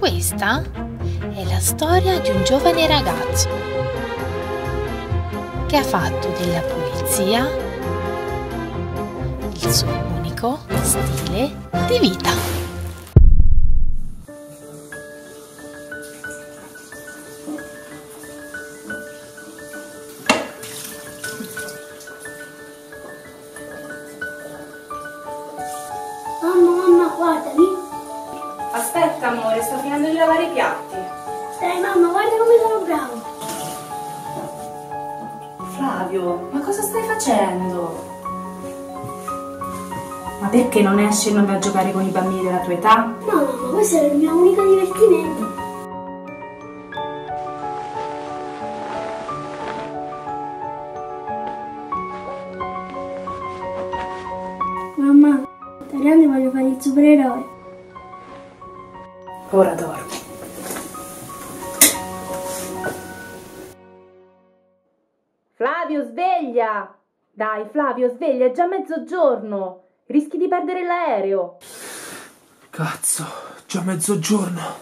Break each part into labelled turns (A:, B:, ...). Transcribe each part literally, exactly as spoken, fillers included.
A: Questa è la storia di un giovane ragazzo che ha fatto della pulizia il suo unico stile di vita.
B: Guardami.
C: Aspetta amore, sto finendo di lavare i piatti.
B: Dai mamma, guarda come sono bravo.
C: Flavio, ma cosa stai facendo? Ma perché non esci e non vai a giocare con i bambini della tua età?
B: No mamma, questo è il mio unico divertimento. Mamma, da grande voglio fare il supereroe.
C: Ora dormi. Flavio, sveglia! Dai, Flavio, sveglia, è già mezzogiorno. Rischi di perdere l'aereo.
D: Cazzo, già mezzogiorno.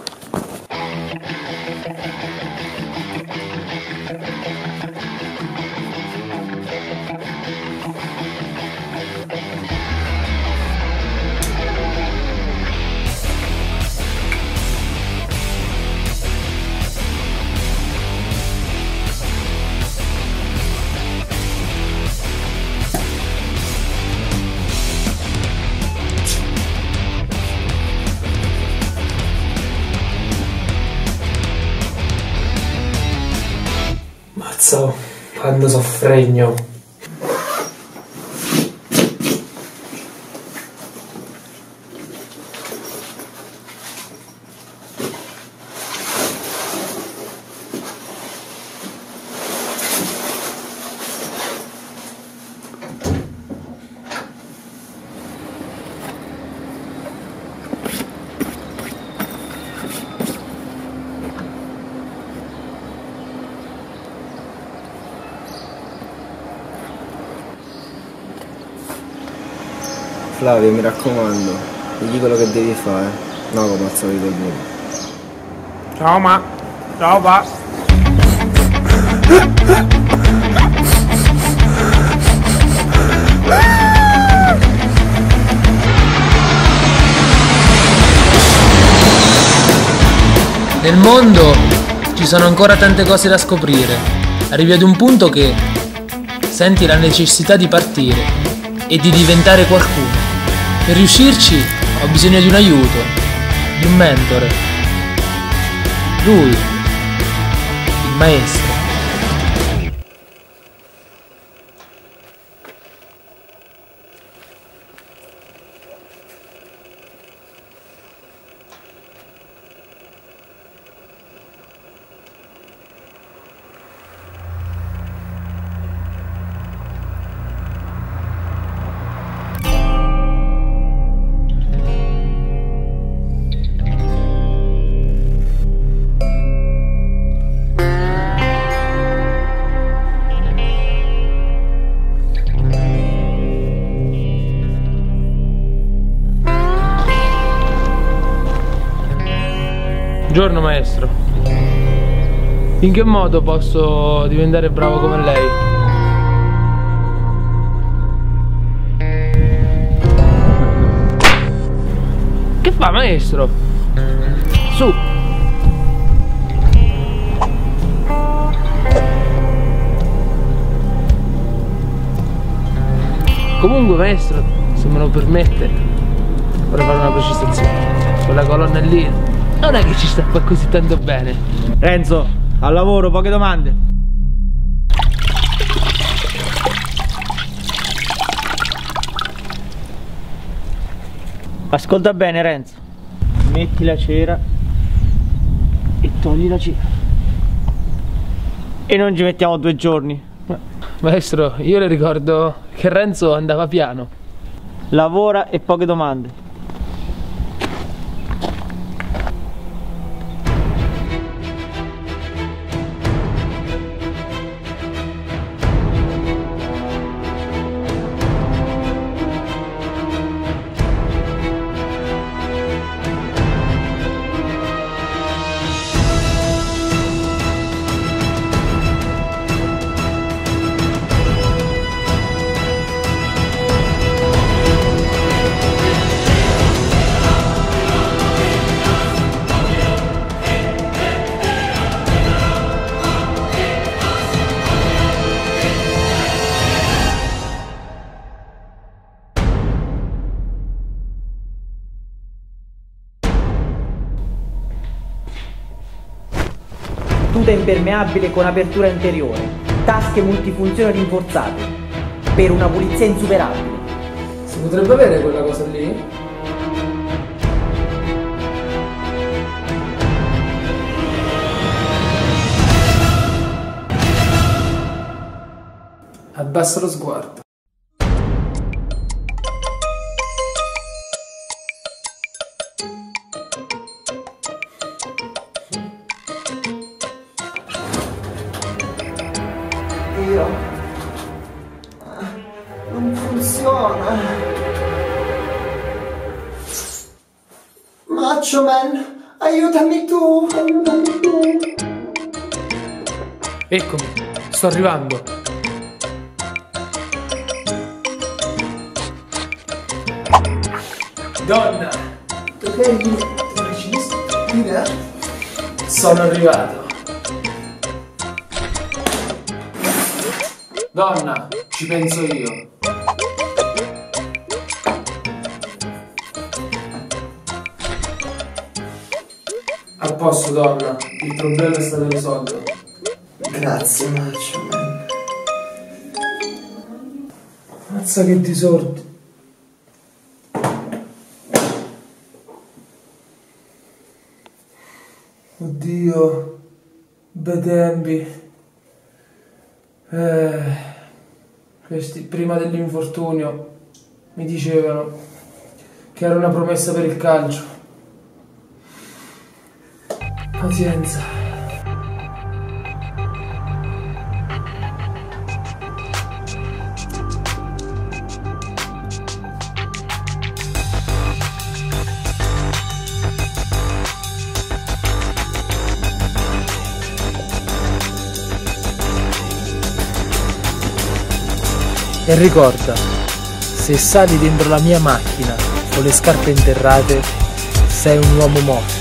D: Mazza, quando soffregno.
E: Flavio, mi raccomando, mi dico quello che devi fare, no come al solito il buco.
D: Ciao ma, ciao pa.
F: Nel mondo ci sono ancora tante cose da scoprire. Arrivi ad un punto che senti la necessità di partire e di diventare qualcuno. Per riuscirci ho bisogno di un aiuto, di un mentore. Lui, il maestro. Buongiorno maestro. In che modo posso diventare bravo come lei? Che fa maestro? Su. Comunque maestro, se me lo permette, vorrei fare una precisazione. Quella colonna lì non è che ci sta qua così tanto bene.
E: Renzo, al lavoro, poche domande. Ascolta bene Renzo, metti la cera e togli la cera. E non ci mettiamo due giorni.
F: Ma, maestro, io le ricordo che Renzo andava piano.
E: Lavora e poche domande.
G: tuta impermeabile con apertura interiore, tasche multifunzione rinforzate, per una pulizia insuperabile.
F: Si potrebbe avere quella cosa lì? Abbassa lo sguardo.
E: Io... non funziona. Macho Man, aiutami tu. Aiutami tu.
F: Eccomi, sto arrivando. Donna,
E: Tu che eri regista?
F: sono arrivato. Donna, ci penso io. A posto, donna, il problema è stato risolto.
E: Grazie, Macho Man.
F: Mazza che disordine. Oddio, bei tempi. Eh, questi prima dell'infortunio mi dicevano che era una promessa per il calcio. Pazienza. E ricorda, se sali dentro la mia macchina con le scarpe interrate, sei un uomo morto.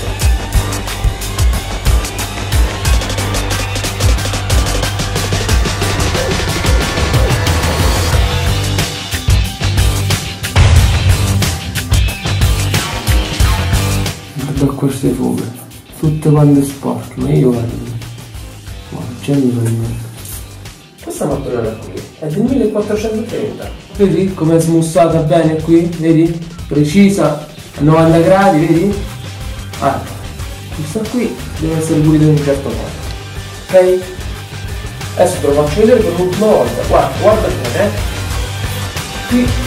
F: Guarda queste fughe, tutte quante sporche, ma io guardo. Guarda, già mi voglio. Questa mattonella qui è del millequattrocentotrenta. Vedi com'è smussata bene qui? Vedi? Precisa, a novanta gradi, vedi? Ah, questa qui deve essere pulita in un certo modo. Ok? Adesso te lo faccio vedere per l'ultima volta. Guarda, guarda bene, eh? Qui